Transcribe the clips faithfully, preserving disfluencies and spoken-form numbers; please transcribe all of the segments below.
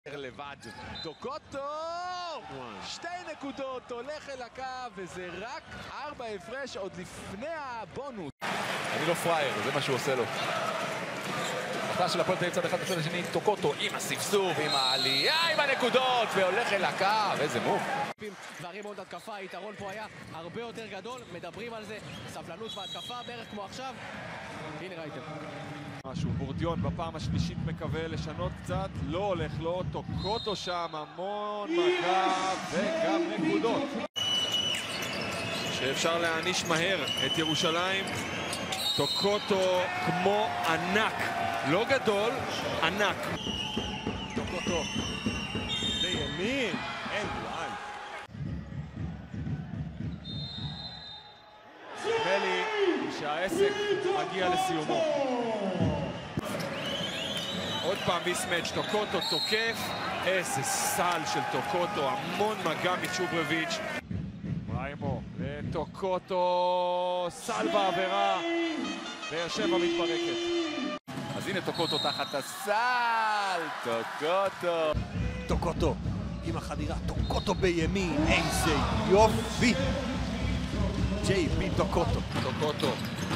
לבד. טוקוטו! שתי נקודות, הולך אל הקו, וזה רק ארבע הפרש עוד לפני הבונוס. אני לא פרייר, זה מה שהוא עושה לו. החלטה של הפועל תל אביב צד אחד בצד השני, טוקוטו עם הספסוף, עם העלייה, עם הנקודות, והולך אל הקו, איזה מוב. והריבאונד התקפה, היתרון פה היה הרבה יותר גדול, מדברים על זה, סבלנות בהתקפה, בערך כמו עכשיו. הנה ראיתם. משהו, בורדיון בפעם השלישית מקווה לשנות קצת, לא הולך לו, טוקוטו שם, המון מגע וגם נקודות. שאפשר להעניש מהר את ירושלים. טוקוטו כמו ענק, לא גדול, ענק. טוקוטו לימין, אין לאן. נדמה לי שהעסק מגיע לסיומו. עוד פעם מיסמץ', טוקוטו תוקף, איזה סל של טוקוטו, המון מגע מצ'וברביץ'. ריימו לטוקוטו, סל בעבירה, באר שבע מתפרקת. אז הנה טוקוטו תחת הסל, טוקוטו. טוקוטו עם החדירה, טוקוטו בימין, איזה יופי. ג'יי בי טוקוטו. טוקוטו.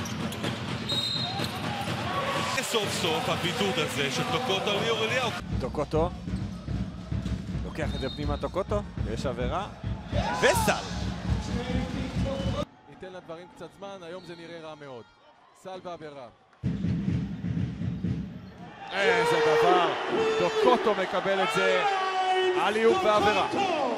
סוף סוף הבידוד הזה של טוקוטו על ליאור אליהו. טוקוטו לוקח את זה פנימה, טוקוטו, יש עבירה וסל. ניתן לדברים קצת זמן, היום זה נראה רע מאוד. סל בעבירה. איזה דבר, טוקוטו מקבל את זה, אליהו בעבירה.